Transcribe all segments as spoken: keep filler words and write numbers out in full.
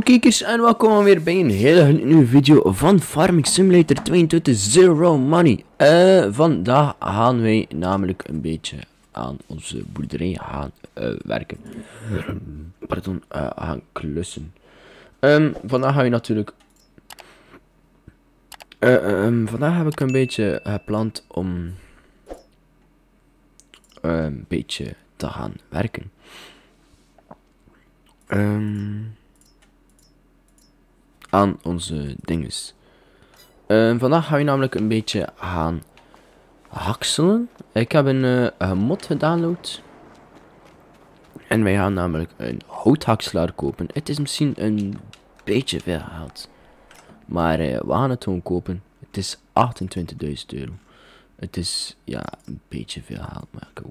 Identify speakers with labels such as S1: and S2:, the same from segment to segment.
S1: kijkers en welkom weer bij een hele nieuwe video van Farming Simulator tweeëntwintig Zero Money. Uh, vandaag gaan wij namelijk een beetje aan onze boerderij gaan uh, werken. Pardon, uh, gaan klussen. Um, vandaag ga je natuurlijk... Uh, um, vandaag heb ik een beetje gepland om... Uh, een beetje te gaan werken. Um, aan onze dinges. Uh, vandaag ga je namelijk een beetje gaan hakselen. Ik heb een, uh, een mod gedownload. En wij gaan namelijk een houthakselaar kopen. Het is misschien een beetje veel geld. Maar uh, we gaan het gewoon kopen. Het is achtentwintigduizend euro. Het is ja een beetje veel geld, maar cool.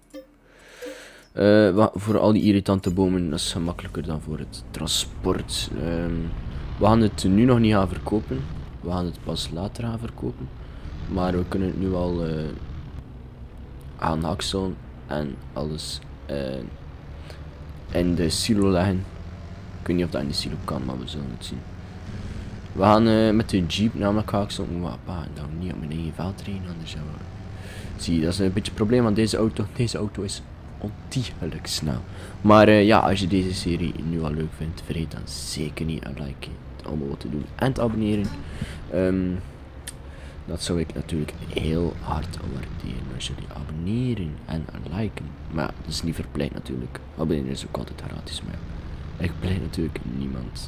S1: Uh, voor al die irritante bomen, dat is gemakkelijker dan voor het transport. Um, we gaan het nu nog niet gaan verkopen. We gaan het pas later gaan verkopen. Maar we kunnen het nu al uh, aan hakselen en alles uh, in de silo leggen. Ik weet niet of dat in de silo kan, maar we zullen het zien. We gaan uh, met de jeep namelijk hakselen. Oeh, pa, dan niet op mijn eigen veld rijden, anders zou we... Zie, dat is een beetje het probleem aan deze auto. Deze auto is ontiegelijk snel. Maar uh, ja, als je deze serie nu al leuk vindt, vergeet dan zeker niet een like, het allemaal wat te doen en te abonneren. Um, dat zou ik natuurlijk heel hard waarderen als jullie abonneren en liken. Maar dat is niet verplicht natuurlijk. Abonneren is ook altijd gratis, maar ik pleit natuurlijk niemand.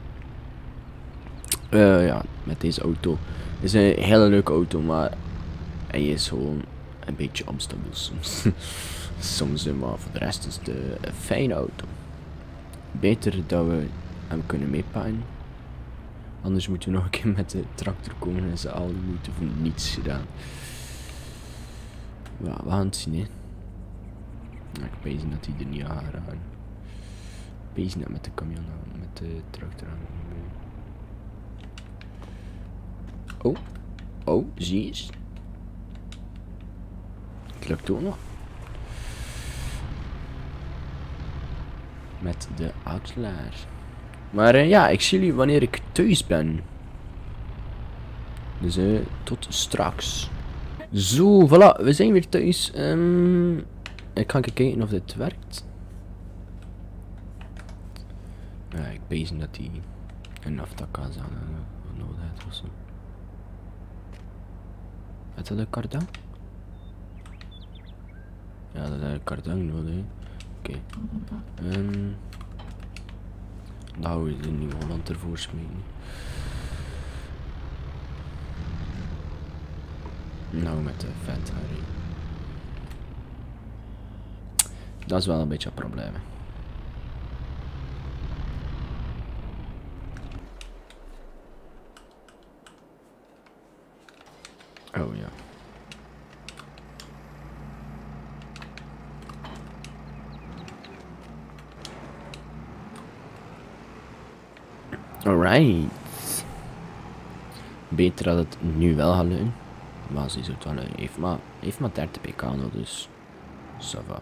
S1: Uh, ja, met deze auto. Het is een hele leuke auto, maar hij is gewoon een beetje onstabiel soms. Soms, maar voor de rest is het een fijne auto. Beter dat we hem kunnen meepakken. Anders moeten we nog een keer met de tractor komen en ze al die moeite voor niets gedaan. Ja, we gaan het zien, hè. Ik weet dat hij er niet aan gaat raken. Ik weet net met de camion, met de tractor aan. Oh, oh, zie je eens. Het lukt ook nog. Met de hakselaar. Maar uh, ja, ik zie jullie wanneer ik thuis ben. Dus uh, tot straks. Zo, voilà, we zijn weer thuis. Um, ik ga even kijken of dit werkt. Ja, ik bezig dat hij een aftaka's aan uh, nodig heeft ofzo. Is dat een kardan? Ja, dat is een kardan nodig. Oké. Okay. Um, dan hou je de nieuwe Holland ervoor smeden. Nou, met de vent Harry. Dat is wel een beetje een probleem. Oh ja. Alright. Beter dat het nu wel gaat lukken. Maar ze is het wel lukken. Heeft maar, heeft maar dertig pk nog, dus... Ça va.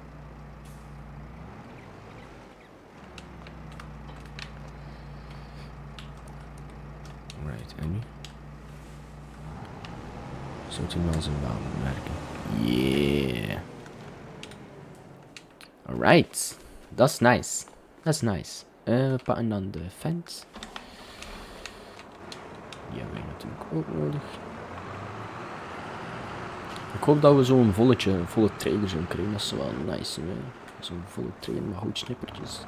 S1: Alright, en nu? Zou het nu wel zo wel werken? Yeah. Alright. Dat is nice. Dat is nice. Uh, we pakken dan de fence. Die hebben wij natuurlijk ook nodig. Ik hoop dat we zo'n volletje, een volle trailer zullen krijgen. Dat is wel nice. Zo'n volle trailer met houtsnippertjes.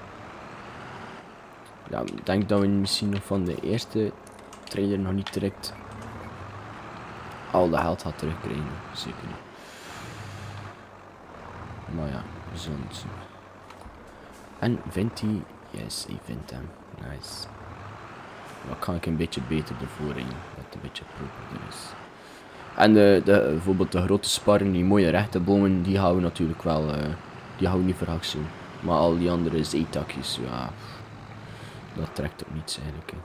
S1: Ja, ik denk dat we misschien nog van de eerste trailer nog niet direct al de geld had terugkrijgen. Zeker niet. Maar ja, we zullen het zien. En vindt hij... Yes, ik vind hem. Nice. Dan kan ik een beetje beter ervoor in. Dat het een beetje proper is. En de, de, bijvoorbeeld de grote sparren, die mooie rechte bomen, die houden natuurlijk wel... Uh, die houden niet voor hakselen. Maar al die andere zeetakjes, ja... Dat trekt ook niets eigenlijk. Hè.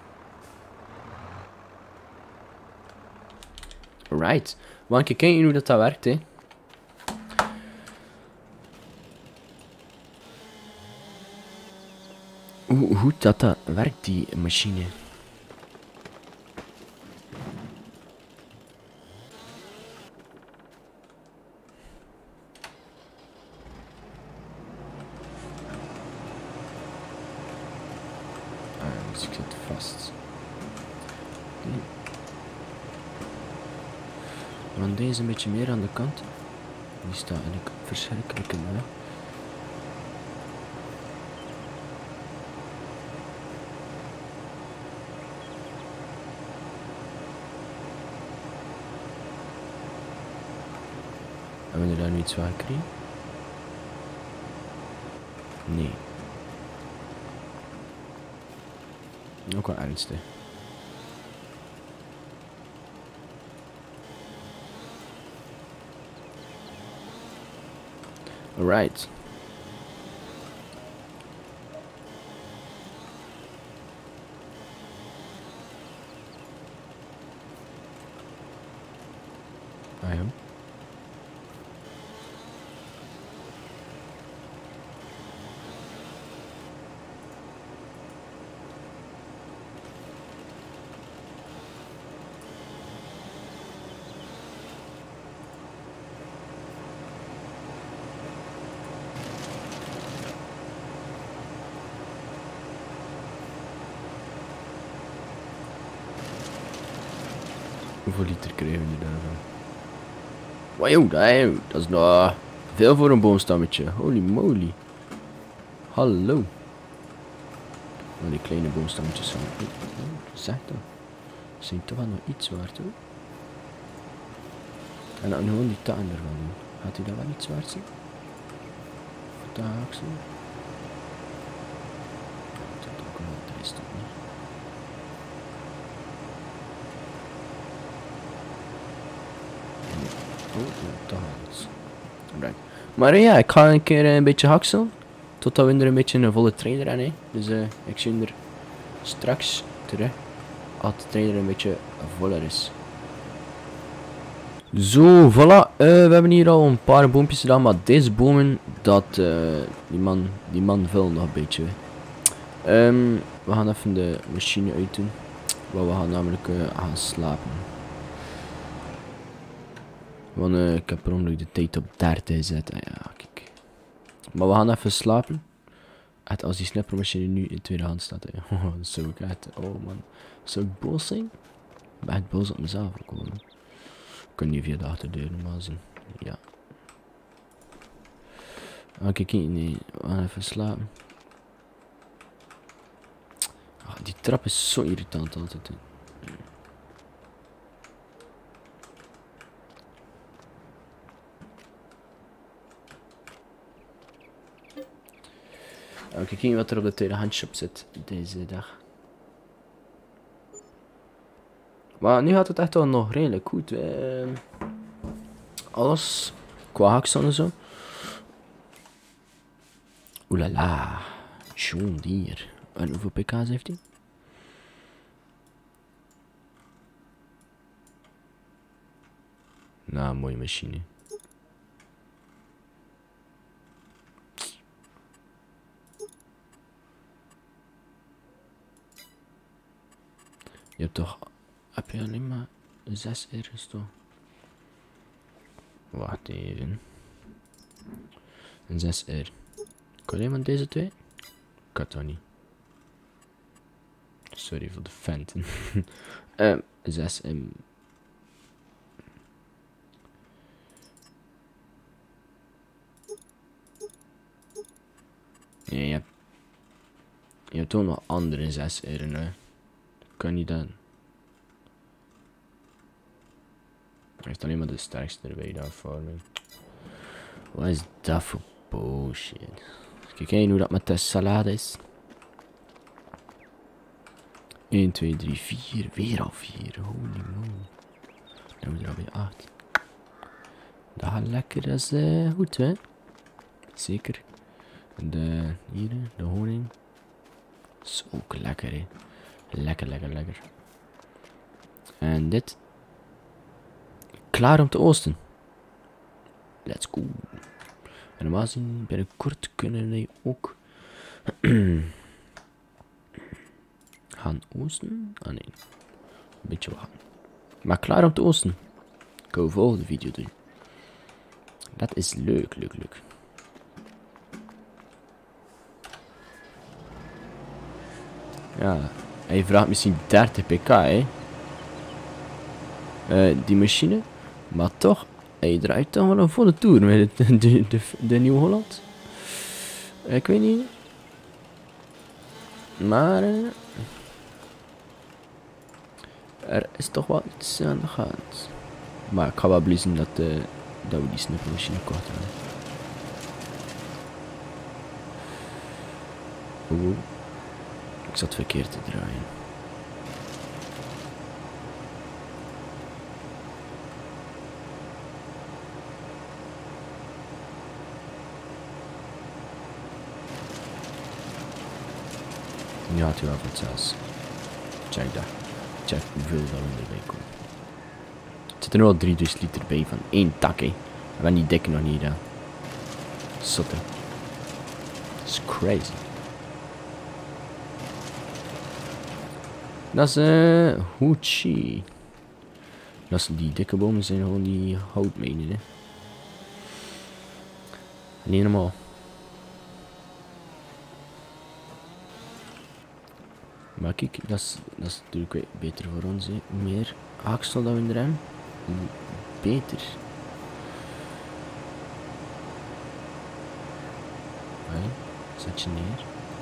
S1: Alright. We gaan kijken hoe dat, dat werkt, hè. hoe goed dat dat werkt, die machine. Ah, dus ik zit vast. Okay. Dan deze een beetje meer aan de kant. Die staat eigenlijk verschrikkelijk in de weg. Hebben we daar nu iets van gekregen? Nee. Ook wel ernstig. Alright. Ah ja. Hoeveel liter krijgen we daarvan? Wauw, dat, dat is nou veel voor een boomstammetje. Holy moly. Hallo. Oh, die kleine boomstammetjes zijn. Zeg dat. Zijn toch wel nog iets waard hoor. En dan gewoon die takken ervan doen. Gaat hij dat wel iets waard zijn? Dat ook zo. Dat is ook wel altijd toch niet. Oh, dat gaat. Right. Maar ja, ik ga een keer een beetje hakselen. Totdat we er een beetje een volle trainer aan hebben. Dus uh, ik zie er straks terug. Als de trainer een beetje voller is. Zo, voilà. Uh, we hebben hier al een paar boompjes gedaan. Maar deze bomen, dat, uh, die man, die man vult nog een beetje. Um, we gaan even de machine uitdoen. Want we gaan namelijk uh, gaan slapen. Want uh, ik heb per ongeluk de tijd op dertig gezet. Ah, ja, kijk. Maar we gaan even slapen. Echt, als die snappermachine nu in tweede hand staat. Hè. Oh, dat zou ik echt... Oh man. Zou ik boos zijn? Ik ben echt boos op mezelf ook gewoon. Ik kan niet via de achterdeur normaal zien. Ja. Ah, kijk, nee. We gaan even slapen. Ah, die trap is zo irritant altijd. Hè. Kijk kijken wat er op de tweede handshop zit deze dag. Maar nu gaat het echt wel nog redelijk goed. Uh, alles qua haksel en zo. Oelala. John Deere. En hoeveel pk's heeft hij? Nou, mooie machine. Je hebt toch... Heb je alleen maar zes ergens toch? Wacht even. Een zes R. Kan iemand deze twee? Ik had dat niet. Sorry voor de venten. uh, zes M. Nee, je hebt... Je hebt ook nog andere zes R'en, hè. Kan niet dan. Hij heeft alleen maar de sterkste erbij daarvoor. Wat is dat voor bullshit? Kijk eens hoe dat met de salade is. een, twee, drie, vier. Weer al vier. Holy moly. Dan hebben we er alweer acht. Dat gaat lekker. Dat is uh, goed, hè? Zeker. De, hier, de honing. Dat is ook lekker, hè? Lekker, lekker, lekker. En dit. Klaar om te oosten. Let's go. En normaal gezien binnenkort kunnen wij ook gaan oosten? Ah nee. Een beetje wachten. Maar klaar om te oosten. Ik ga de volgende video doen. Dat is leuk, leuk, leuk. Ja, hij vraagt misschien dertig pk, hè. Uh, die machine. Maar toch, hij draait toch wel een volle toer met de, de, de, de Nieuw-Holland. Ik weet niet. Maar... Uh, er is toch wel iets aan de hand. Maar ik ga wel blij zijn dat, uh, dat we die snippermachine kort hebben. Oeh. Ik zat verkeerd te draaien. Nu had u wel wat zelfs. Check dat. Check hoeveel dat we erbij komen. Het zit er nu al drieduizend liter bij van één tak, hè. We hebben die dikke nog niet gedaan. Zotte. Dat is crazy. Dat is eh uh, Hoochie. Dat is die dikke bomen zijn gewoon die houtmijnen, hè. Niet normaal. Maar kijk, dat is, dat is natuurlijk beter voor ons, hè. Hoe meer haaksel dat we in de rem, hoe beter. Hoi, zet je neer.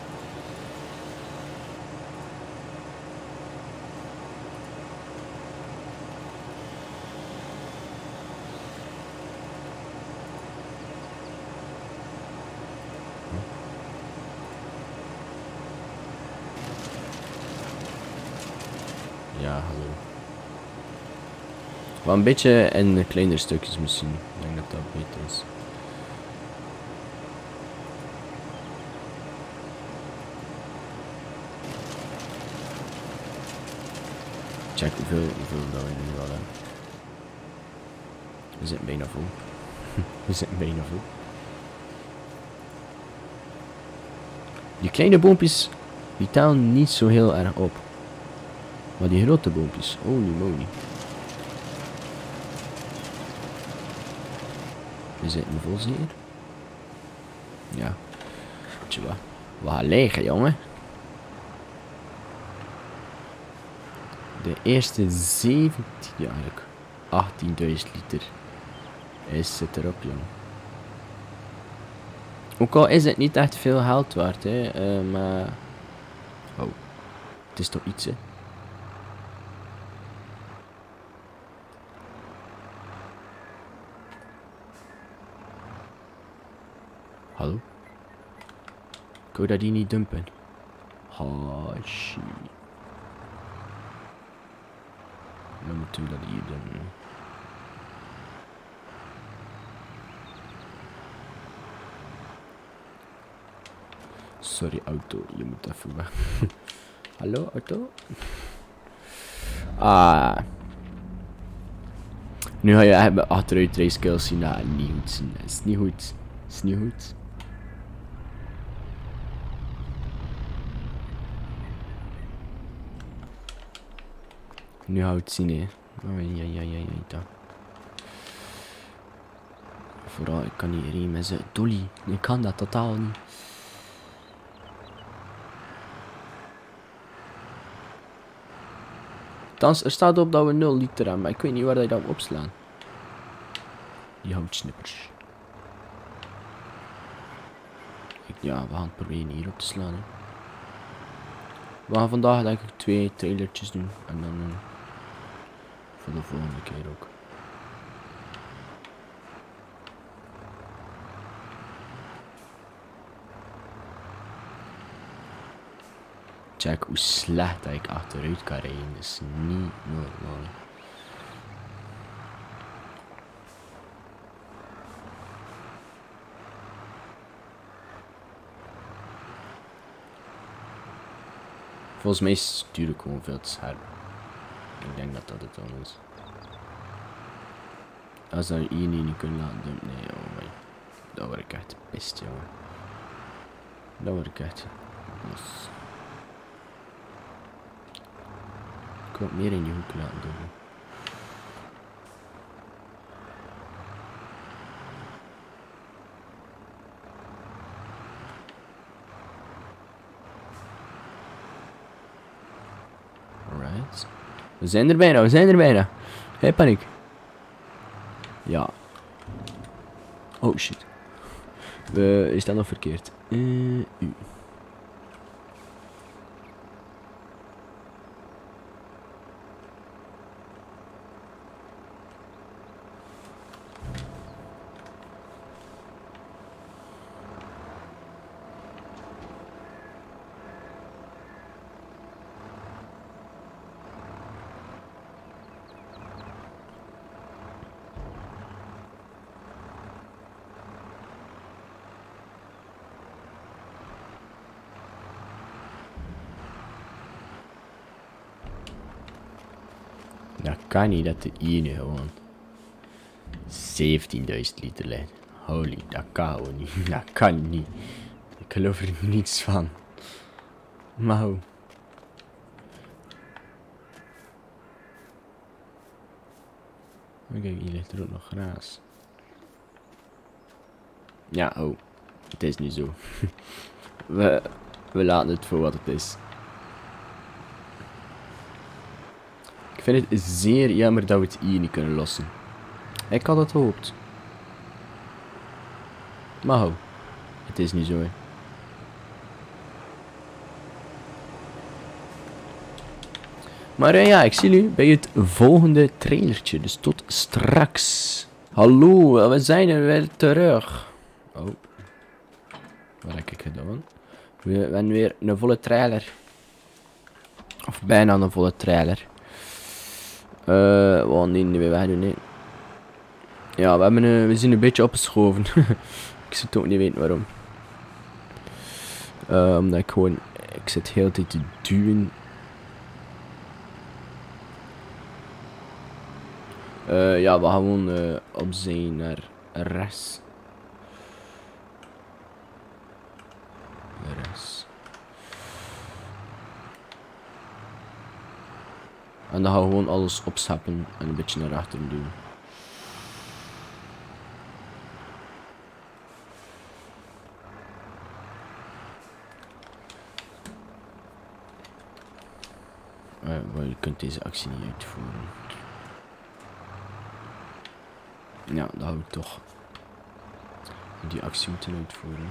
S1: Ja, hallo. Wel een beetje in kleinere stukjes misschien. Ik denk dat dat beter is. Check hoeveel, hoeveel dat we nu al hebben. We zitten bijna vol. We zitten bijna vol. Die kleine boompjes, die tellen niet zo heel erg op. Maar die grote boompjes, holy moly. We zitten vol zeer. Ja. Weet je wat? We gaan liggen, jongen. De eerste zeventien, ja eigenlijk achttienduizend liter is zit erop, jongen. Ook al is het niet echt veel geld waard, hè. Uh, maar... Oh. Het is toch iets, hè. Hallo? Ik wou dat die niet dumpen. Oh, shit. Dan moeten we dat hier doen. Sorry auto, je moet even weg. Hallo auto? Ah. Nu ga je hebben achteruit racekills zien. Nou, niet goed zien. Dat is niet goed. Dat is niet goed. Nu hou het zien, hè. Oh, ja, ja, ja, ja, ja. Vooral, ik kan niet rijden met ze. Dolly, ik kan dat totaal niet. Thans, er staat op dat we nul liter hebben, maar ik weet niet waar dat je dat opslaan. Die houtsnippers. Ja, we gaan het proberen hier op te slaan, hè. We gaan vandaag denk ik twee trailertjes doen. En dan uh, voor de volgende keer ook. Check hoe slecht dat ik achteruit kan rijden. Dat is niet normaal. Volgens mij stuur ik gewoon veel te scherp. Ik denk dat dat het dan is. Als dat hier niet kunnen laten doen, nee, oh my. Dat word ik echt pist, jongen. Dat word ik echt. Dus. ik wat meer in die hoek laten doen. Alright. We zijn er bijna, we zijn er bijna. Hey, paniek. Ja. Oh shit. We, is dat nog verkeerd? Uh, u. Dat kan niet dat de ene gewoon zeventienduizend liter leidt. Holy, dat kan gewoon niet. Dat kan niet. Ik geloof er niets van. Maar hoe? Kijk, hier ligt er ook nog gras. Ja, oh. Het is niet zo. we, we laten het voor wat het is. Ik vind het zeer jammer dat we het hier niet kunnen lossen. Ik had het gehoopt. Maar ho, het is niet zo, hè. Maar uh, ja, ik zie jullie bij het volgende trailertje. Dus tot straks. Hallo, we zijn er weer terug. Oh. Wat heb ik gedaan? We hebben weer een volle trailer. Of bijna een volle trailer. Uh, wat nee, we wegdoen, nee. Ja, we, hebben, uh, we zijn een beetje opgeschoven. Ik zou het ook niet weten waarom. Uh, omdat ik gewoon... Ik zit heel de tijd te duwen. Uh, ja, we gaan gewoon uh, op zijn naar rechts. Rechts. En dan gaan we gewoon alles opscheppen en een beetje naar achteren doen. Uh, maar je kunt deze actie niet uitvoeren. Ja, dan gaan we toch die actie moeten uitvoeren.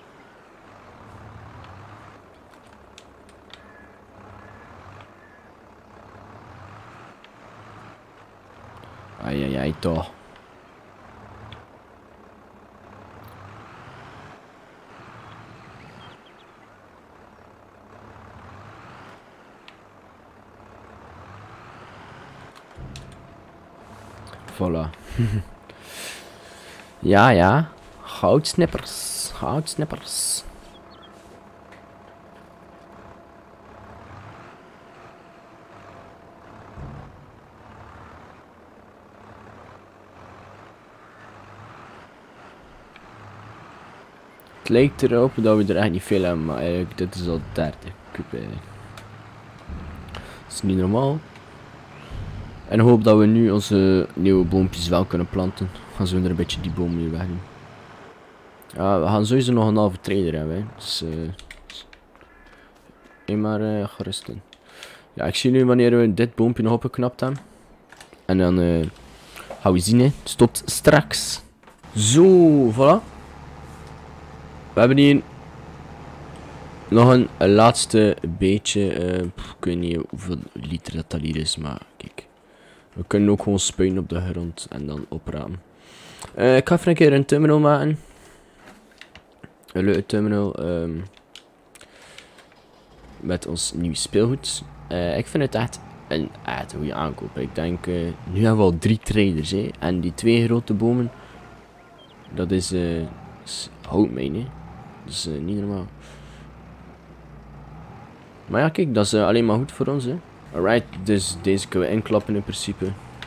S1: Ai ai ai, toch. Voilà. Ja, ja. Goudsnippers. Goudsnippers. Het lijkt erop dat we er echt niet veel hebben, maar eigenlijk dit is al dertig kub eigenlijk. Dat is niet normaal. En ik hoop dat we nu onze nieuwe boompjes wel kunnen planten. Gaan zo er een beetje die boom hier weg doen. Ja, we gaan sowieso nog een halve trailer hebben. Hè. Dus uh, nee, maar uh, gerust in. Ja, ik zie nu wanneer we dit boompje nog opgeknapt hebben. En dan uh, gaan we zien, hè. Dus tot straks. Zo, voilà. We hebben hier nog een, een laatste beetje. Uh, pff, ik weet niet hoeveel liter dat, dat hier is, maar kijk. We kunnen ook gewoon spuien op de grond en dan oprapen. Uh, ik ga even een keer een terminal maken. Een leuke terminal. Um, met ons nieuw speelgoed. Uh, ik vind het echt een echt goede aankoop. Ik denk, uh, nu hebben we al drie trailers. Hè, en die twee grote bomen. Dat is, uh, is houtmijn. Hè. Dat is uh, niet normaal. Maar ja, kijk, dat is uh, alleen maar goed voor ons. Hè. Alright, dus deze kunnen we inklappen in principe.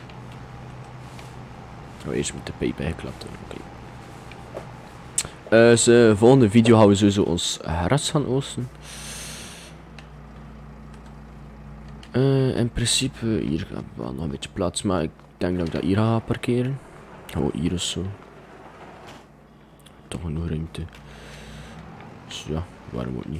S1: Oh, eerst moet de pijp ingeklapt worden. Oké. Okay. Uh, dus de uh, volgende video gaan we sowieso ons gras gaan oosten. Uh, in principe, hier heb ik wel nog een beetje plaats, maar ik denk dat ik dat hier ga parkeren. Gewoon hier of zo. Toch genoeg ruimte. Dus ja, waarom ook niet.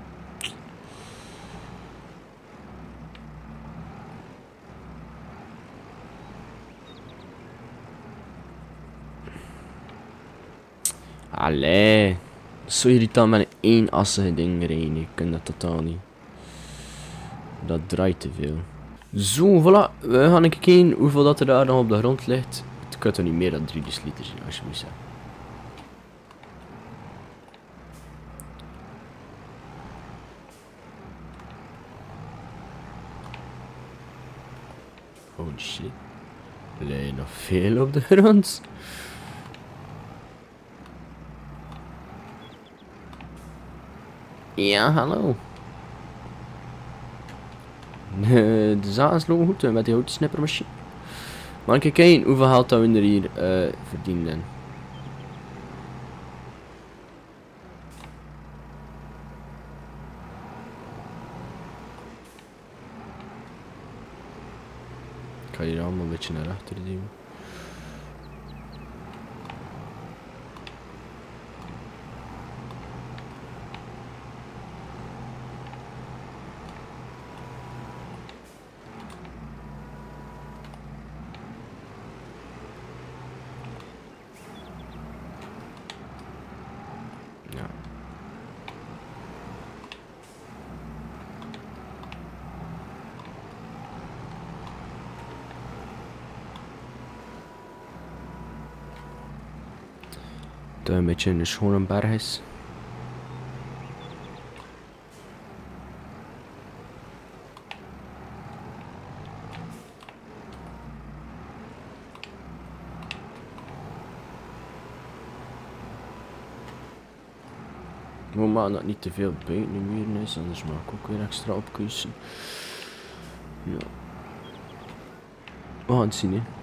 S1: Allee. Zo irritant met een eenassige ding rijden. Ik kan dat totaal niet. Dat draait te veel. Zo, voilà. We gaan even kijken hoeveel dat er daar nog op de grond ligt. Het kan toch niet meer dan drie liter zijn, alsjeblieft zeggen. Holy shit. Lijkt nog veel op de grond. Ja, hallo. De zaken lopen goed met die houtsnippermachine. Maar kijk kijken hoeveel geld dat we er hier uh, verdienen. Ik ga hier allemaal een beetje naar achter duwen. Ja. Dat een beetje een schone berg is. We maken dat niet te veel buiten de muren is, anders mag ik ook weer extra opkussen. Ja. We gaan het zien, hè.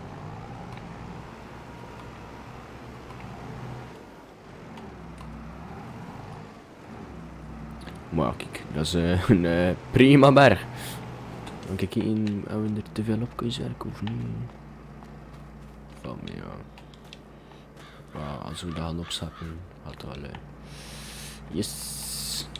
S1: Maar kijk, dat is uh, een uh, prima berg. Dan kijk je in, hebben we er te veel op kunnen werken of niet? Van mij, ja. Maar als we dat gaan opstappen, gaat het wel. Uh, yes.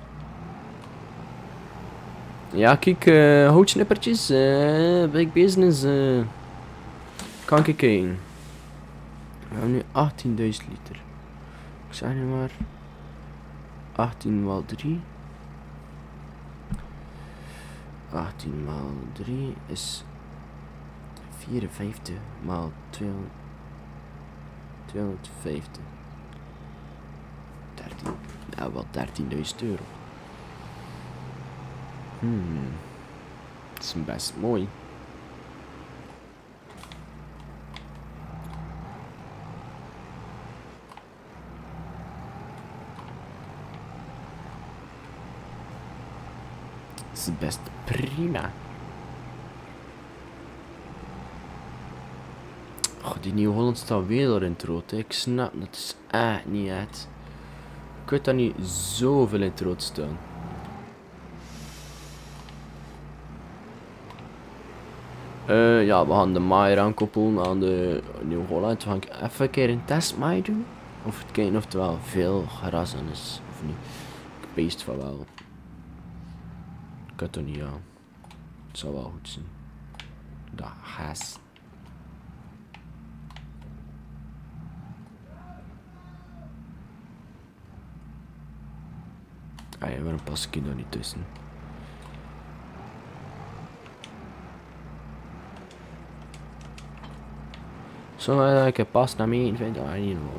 S1: Ja, kijk, uh, houtsnippertjes, uh, big business. Uh. Kan ik kijken. We hebben nu achttienduizend liter. Ik zeg nu maar. achttien maal drie. achttien maal drie is vierenvijftig maal tweehonderd, tweehonderdvijftig. dertien. Ja, wel dertienduizend euro. Hmm. Dat is best mooi. Dat is best prima. Oh, die Nieuw-Holland staat weer in het rood. Hè. Ik snap dat is echt niet uit. Ik weet dat niet zoveel in het rood staan. Uh, ja, we gaan de maaier aankoppelen aan de Nieuw-Holland. We gaan even een keer een testmaai doen. Of het kijken of er wel veel gras aan is. Of niet. Ik peest van wel. Ik kan het niet aan. Het zou wel goed zijn. Dat gas. Ah ja, waarom pas ik daar niet tussen? Zo, uh, ik heb pas naar mij vind ik niet nodig.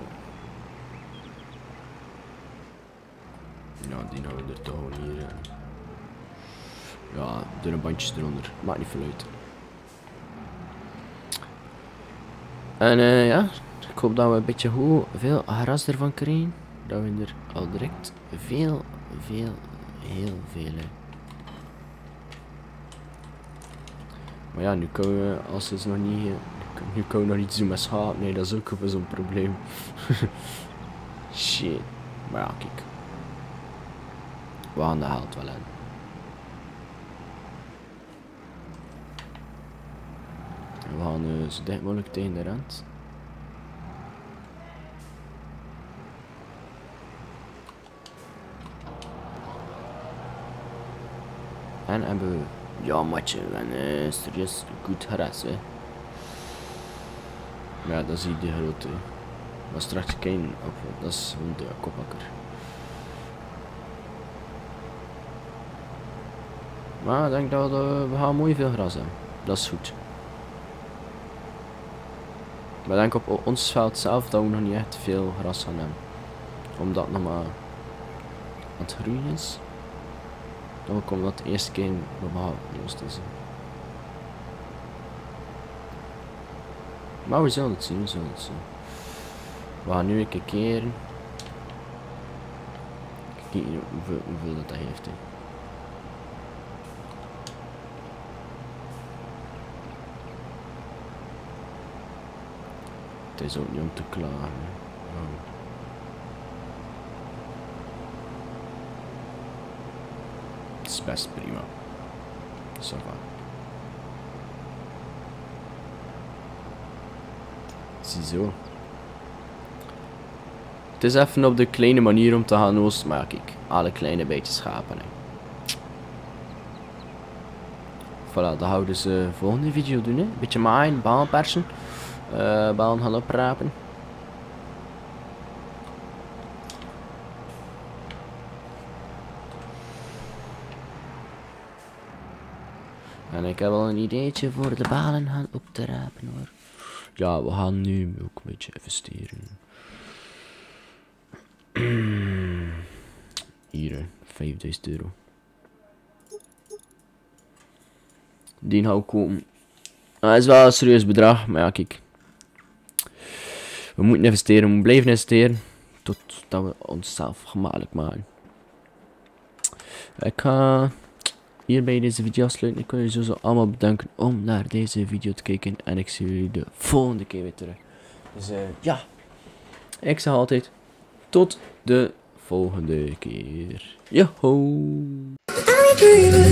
S1: Ja, die nou er toch gewoon hier. Uh. Ja, er een bandjes eronder. Maakt niet veel uit. En uh, ja, ik hoop dat we een beetje goed veel gras ervan krijgen. Dat we er al direct veel, veel, heel veel. Hè. Maar ja, nu kunnen we, als het nog niet, nu kunnen we nog iets doen met schaap. Nee, dat is ook wel zo'n probleem. Shit. Maar ja, kijk. We gaan de haalt wel in. We gaan uh, zo dicht mogelijk tegen de rand. En hebben we... Ja, matje, we hebben uh, serieus goed gered, hè. Ja, dat is hier de grote. Maar straks kijken op, dat is gewoon de koppakker. Maar ik denk dat uh, we gaan mooi veel gras hebben. Dat is goed. Maar ik denk op ons veld zelf dat we nog niet echt veel gras gaan hebben. Omdat het nog maar aan het groeien is. Dan komt dat de eerste keer normaal los te zien. Maar we zullen het zien, we zullen het zien. We gaan nu een keer keren. Kijk hoeveel, hoeveel dat, dat heeft. He. Het is ook niet om te klagen. Oh. Het is best prima. Ça va. Ziezo. Het is even op de kleine manier om te gaan oost, maar kijk, alle kleine beetjes schapen. Hè. Voilà, dat gaan we dus de uh, volgende video doen. Hè. Beetje maaien, balen persen, uh, balen gaan oprapen. En ik heb al een ideetje voor de balen gaan op te rapen hoor. Ja, we gaan nu ook een beetje investeren. Hier, vijfduizend euro. Die gaan we kopen. Dat is wel een serieus bedrag, maar ja, kijk. We moeten investeren, we moeten blijven investeren. Totdat we onszelf gemakkelijk maken. Ik ga hierbij deze video afsluiten. Ik wil jullie sowieso allemaal bedanken om naar deze video te kijken. En ik zie jullie de volgende keer weer terug. Dus uh, ja, ik zeg altijd tot de volgende keer. Joho!